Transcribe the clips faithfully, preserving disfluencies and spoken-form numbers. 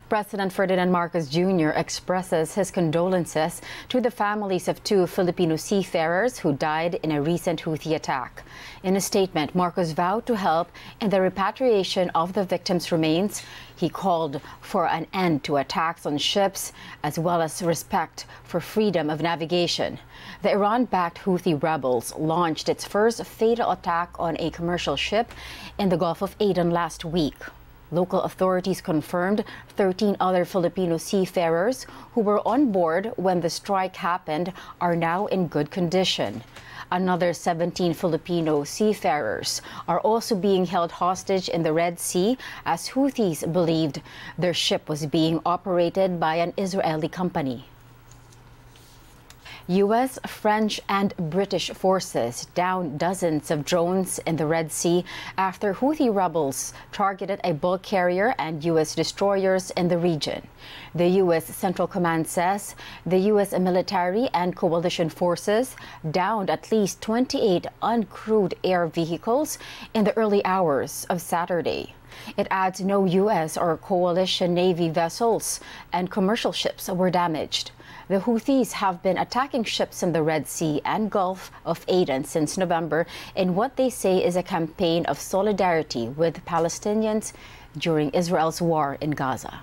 President Ferdinand Marcos Junior expresses his condolences to the families of two Filipino seafarers who died in a recent Houthi attack. In a statement, Marcos vowed to help in the repatriation of the victims' remains. He called for an end to attacks on ships, as well as respect for freedom of navigation. The Iran-backed Houthi rebels launched its first fatal attack on a commercial ship in the Gulf of Aden last week. Local authorities confirmed thirteen other Filipino seafarers who were on board when the strike happened are now in good condition. Another seventeen Filipino seafarers are also being held hostage in the Red Sea as Houthis believed their ship was being operated by an Israeli company. U S, French, and British forces downed dozens of drones in the Red Sea after Houthi rebels targeted a bulk carrier and U S destroyers in the region. The U S Central Command says the U S military and coalition forces downed at least twenty-eight uncrewed air vehicles in the early hours of Saturday. It adds no U S or coalition Navy vessels and commercial ships were damaged. The Houthis have been attacking ships in the Red Sea and Gulf of Aden since November in what they say is a campaign of solidarity with Palestinians during Israel's war in Gaza.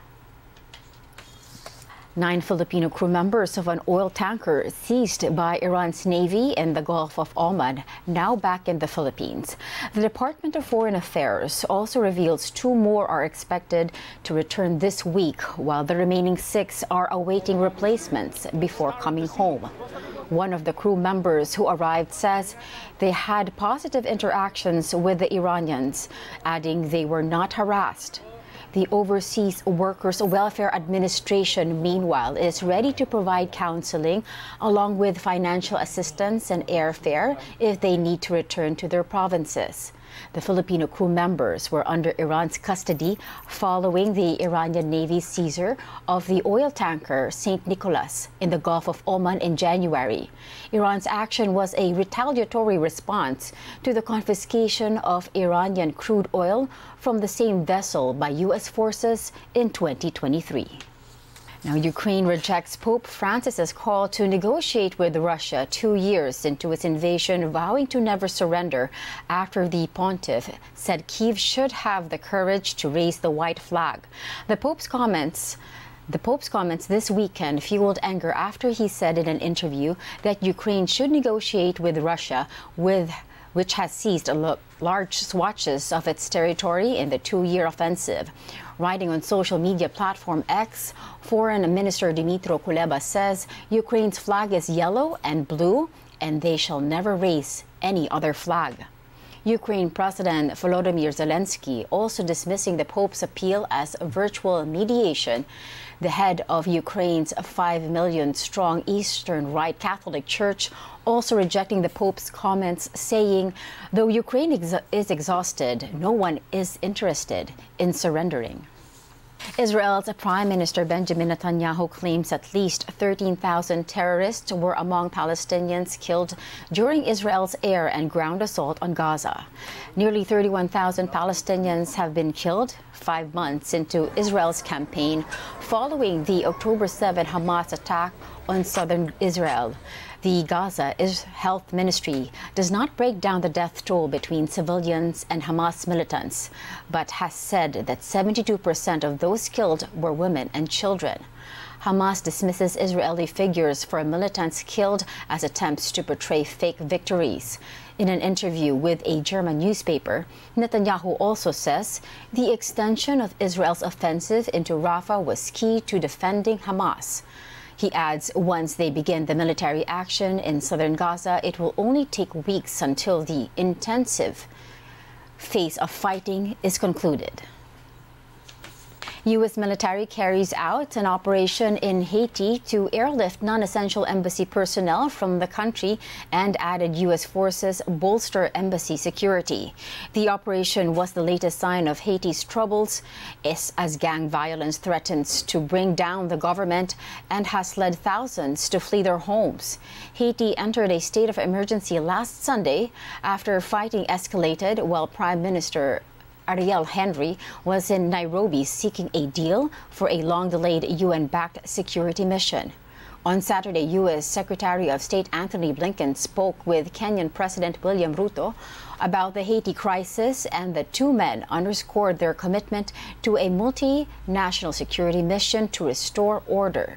Nine Filipino crew members of an oil tanker seized by Iran's Navy in the Gulf of Oman now back in the Philippines. The Department of Foreign Affairs also reveals two more are expected to return this week, while the remaining six are awaiting replacements before coming home. One of the crew members who arrived says they had positive interactions with the Iranians, adding they were not harassed. The Overseas Workers Welfare Administration, meanwhile, is ready to provide counseling along with financial assistance and airfare if they need to return to their provinces. The Filipino crew members were under Iran's custody following the Iranian Navy's seizure of the oil tanker Saint Nicholas in the Gulf of Oman in January. Iran's action was a retaliatory response to the confiscation of Iranian crude oil from the same vessel by U S forces in twenty twenty-three. Now, Ukraine rejects Pope Francis's call to negotiate with Russia two years into its invasion, vowing to never surrender after the pontiff said Kyiv should have the courage to raise the white flag. The Pope's comments The Pope's comments this weekend fueled anger after he said in an interview that Ukraine should negotiate with Russia, with which has seized large swatches of its territory in the two-year offensive. Writing on social media platform X, Foreign Minister Dmytro Kuleba says Ukraine's flag is yellow and blue, and they shall never raise any other flag. Ukraine President Volodymyr Zelensky also dismissing the Pope's appeal as a virtual mediation. The head of Ukraine's five million strong Eastern Rite Catholic Church also rejecting the Pope's comments, saying, though Ukraine ex is exhausted, no one is interested in surrendering. Israel's Prime Minister Benjamin Netanyahu claims at least thirteen thousand terrorists were among Palestinians killed during Israel's air and ground assault on Gaza. Nearly thirty-one thousand Palestinians have been killed five months into Israel's campaign following the October seventh Hamas attack on southern Israel. The Gaza Health Ministry does not break down the death toll between civilians and Hamas militants, but has said that seventy-two percent of those killed were women and children. Hamas dismisses Israeli figures for militants killed as attempts to portray fake victories. In an interview with a German newspaper, Netanyahu also says the extension of Israel's offensive into Rafah was key to defending Hamas. He adds once they begin the military action in southern Gaza, it will only take weeks until the intensive phase of fighting is concluded. U S military carries out an operation in Haiti to airlift non-essential embassy personnel from the country and added U S forces bolster embassy security. The operation was the latest sign of Haiti's troubles as gang violence threatens to bring down the government and has led thousands to flee their homes. Haiti entered a state of emergency last Sunday after fighting escalated while Prime Minister Ariel Henry was in Nairobi seeking a deal for a long-delayed U N-backed security mission. On Saturday, U S Secretary of State Antony Blinken spoke with Kenyan President William Ruto about the Haiti crisis, and the two men underscored their commitment to a multinational security mission to restore order.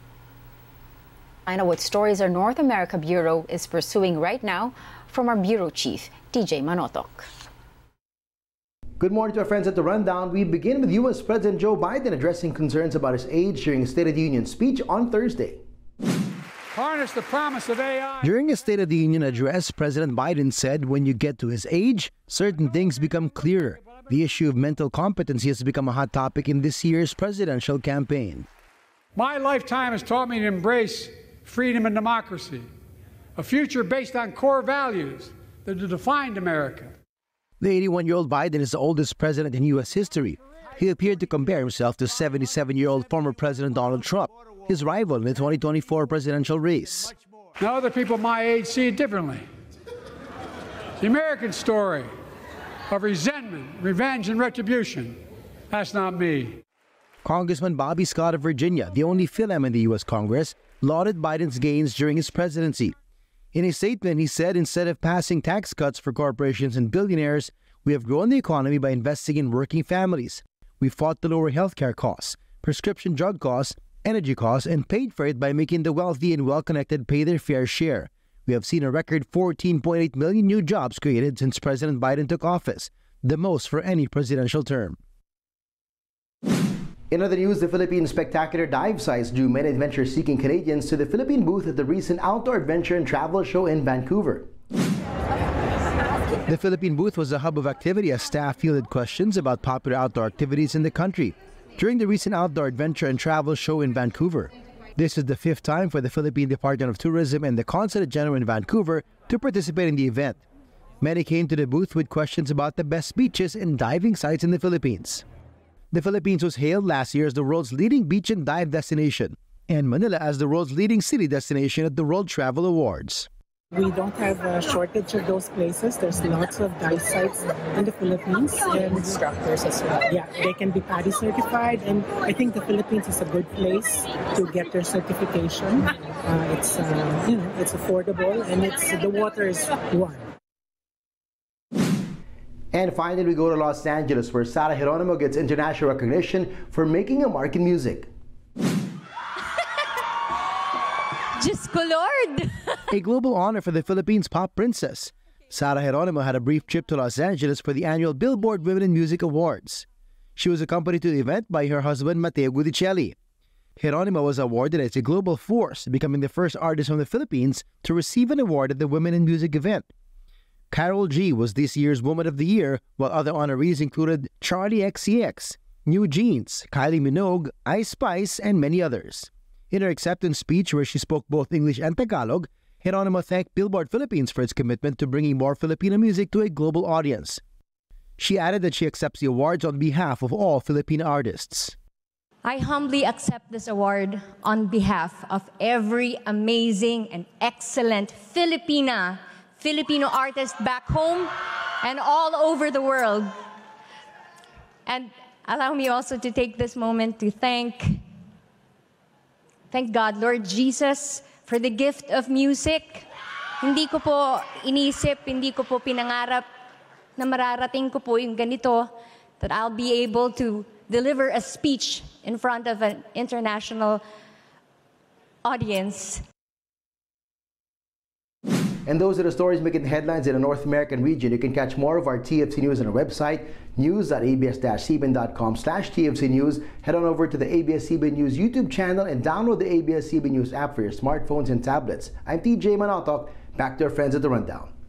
I know what stories our North America Bureau is pursuing right now from our Bureau Chief, T J Manotoc. Good morning to our friends at The Rundown. We begin with U S President Joe Biden addressing concerns about his age during a State of the Union speech on Thursday. Harness the promise of A I. During a State of the Union address, President Biden said when you get to his age, certain things become clearer. The issue of mental competency has become a hot topic in this year's presidential campaign. My lifetime has taught me to embrace freedom and democracy, a future based on core values that have defined America. The eighty-one-year-old Biden is the oldest president in U S history. He appeared to compare himself to seventy-seven-year-old former President Donald Trump, his rival in the twenty twenty-four presidential race. Now other people my age see it differently. The American story of resentment, revenge, and retribution, that's not me. Congressman Bobby Scott of Virginia, the only Phil-Em in the U S Congress, lauded Biden's gains during his presidency. In a statement, he said instead of passing tax cuts for corporations and billionaires, we have grown the economy by investing in working families. We fought to lower healthcare costs, prescription drug costs, energy costs, and paid for it by making the wealthy and well-connected pay their fair share. We have seen a record fourteen point eight million new jobs created since President Biden took office, the most for any presidential term. In other news, the Philippine Spectacular Dive Sites drew many adventure-seeking Canadians to the Philippine booth at the recent Outdoor Adventure and Travel Show in Vancouver. The Philippine booth was a hub of activity as staff fielded questions about popular outdoor activities in the country during the recent Outdoor Adventure and Travel Show in Vancouver. This is the fifth time for the Philippine Department of Tourism and the Consulate General in Vancouver to participate in the event. Many came to the booth with questions about the best beaches and diving sites in the Philippines. The Philippines was hailed last year as the world's leading beach and dive destination, and Manila as the world's leading city destination at the World Travel Awards. We don't have a shortage of those places. There's lots of dive sites in the Philippines, and instructors as well. Yeah, they can be PADI certified, and I think the Philippines is a good place to get their certification. Uh, it's uh, you know, it's affordable, and it's the water is warm. And finally, we go to Los Angeles, where Sara Geronimo gets international recognition for making a mark in music. Diyos ko, Lord! A global honor for the Philippines pop princess. Sara Geronimo had a brief trip to Los Angeles for the annual Billboard Women in Music Awards. She was accompanied to the event by her husband, Mateo Gudicelli. Geronimo was awarded as a global force, becoming the first artist from the Philippines to receive an award at the Women in Music event. Karol G was this year's Woman of the Year, while other honorees included Charli X C X, New Jeans, Kylie Minogue, Ice Spice, and many others. In her acceptance speech, where she spoke both English and Tagalog, Geronimo thanked Billboard Philippines for its commitment to bringing more Filipino music to a global audience. She added that she accepts the awards on behalf of all Filipino artists. I humbly accept this award on behalf of every amazing and excellent Filipina, Filipino artist back home and all over the world. And allow me also to take this moment to thank, thank God, Lord Jesus, for the gift of music. Hindi ko po inisip, hindi ko po pinangarap na mararating ko po yung ganito, that I'll be able to deliver a speech in front of an international audience. And those are the stories making headlines in the North American region. You can catch more of our T F C News on our website, news dot a b s dash c b n dot com slash T F C News. Head on over to the A B S C B N News YouTube channel and download the A B S C B N News app for your smartphones and tablets. I'm T J Manotoc. Back to our friends at The Rundown.